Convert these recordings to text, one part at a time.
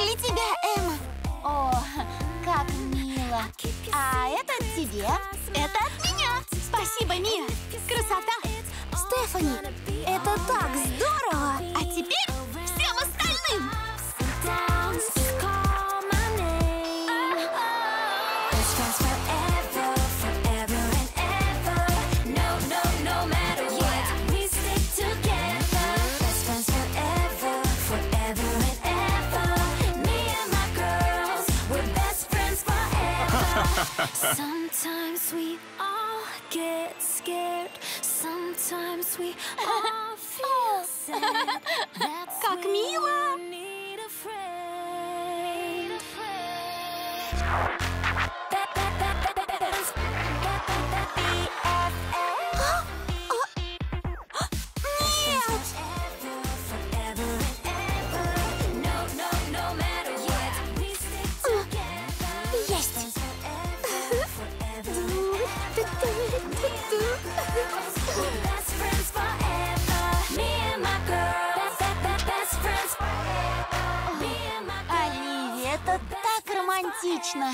Для тебя, Эмма. О, как мило. А это тебе. Это от меня. Спасибо, Мия. Красота. Стефани, это так здорово. А теперь всем остальным. Sometimes we all get scared. Sometimes we all feel sad. That's Как мило. when we need a friend. Есть. Оливия, это так романтично.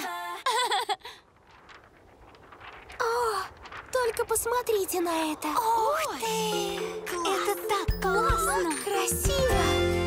О, только посмотрите на это. Ух ты! Это так классно. Красиво.